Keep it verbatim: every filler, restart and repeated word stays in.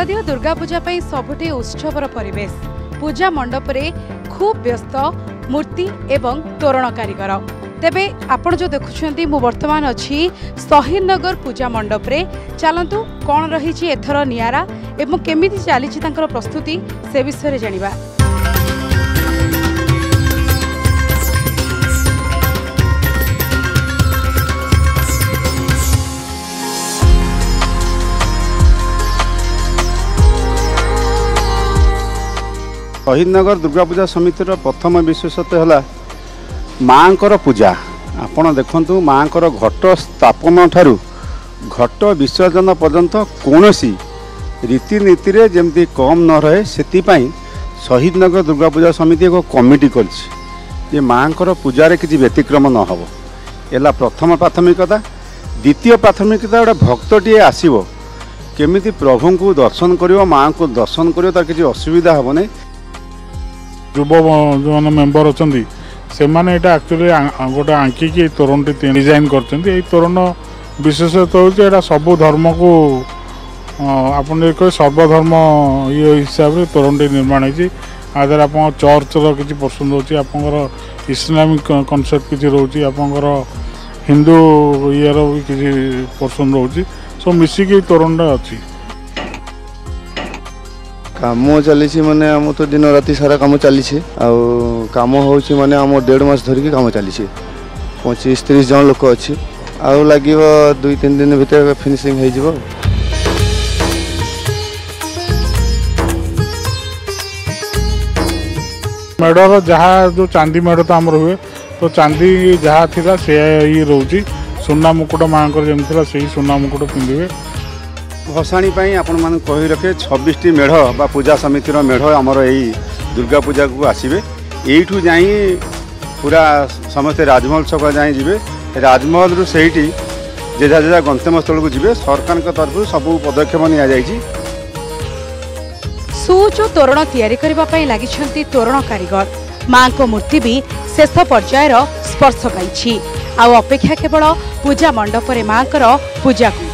शारदीय दुर्गा पूजा पई सबुठी उत्सवर परिवेश पूजा मंडप रे खूब व्यस्त मूर्ति एवं तोरण कारीगर। तेबे आपण जो देखुछंती मु वर्तमान अछि शहीद नगर पूजा मंडप रे। चलंतु कोन रही एथर नियारा एवं केमिति चली प्रस्तुति से विषय जानिबा। शहीद नगर दुर्गा पूजा समितिर प्रथम विशेषता है माँकर पूजा। आपण देखु माँकर घट स्थापन ठारू घट विसर्जन पर्यंत कौनसी रीतिनीति रे जमती कम न रहे से शहीद नगर दुर्गा पूजा समिति एक कमिटी कर माँकर पूजार किसी व्यतिक्रम न हो। एला प्रथम प्राथमिकता। द्वितीय प्राथमिकता गोटे भक्तटे आसव केमिति प्रभु को दर्शन कर माँ को दर्शन कर तार किसी असुविधा हे नहीं। युव जो मैंने मेम्बर अच्छा से मैंने एक्चुअली गोटे आंकिकी तोरण डिजाइन कर तोरण विशेषतः हूँ सबू धर्म को आप सर्वधर्म ये हिसाब से तोरण निर्माण होर आप चर्चर किसी पसंद होची आप इस्लामिक कनसेप्ट किसी रोचे आप हिंदू ये किसी पसंद रोचे सब मिसिकी तोरण अच्छी काम चली माने आम तो दिन राति सारा काम चली कम हो माने आम डेढ़ मास धरिकी काम चली पच्चीस तीस जन लोक अच्छी आउ लगे दुई तीन दिन भीतर फिनिशिंग हो। मेढ़र जहाँ जो चांदी मेढ़ तो आमर हुए तो चांदी जहाँ थी से ये रोचे सुना मुकुट माँ जमी से सुना मुकुट पिंधे। भसाणी आपण मान कही रखे छब्बीस टी मेढ़ बा पूजा समितिर मेढ़ आमर यही दुर्गा पूजा को आसवे यू जा पूरा समस्ते राजमहल छक जाए जी राजमहल रु से जेजा जेजा गंतव्य स्थल को जी सरकार तरफ सब पदक्षेप नि सुच और तोरण तैयारी करबा पई लागिछंती तोरण कारीगर। मां को मूर्ति भी शेष पर्यायर स्पर्श पाई आ अपेक्षा केवल पूजा मंडप रे मां कर पूजा को।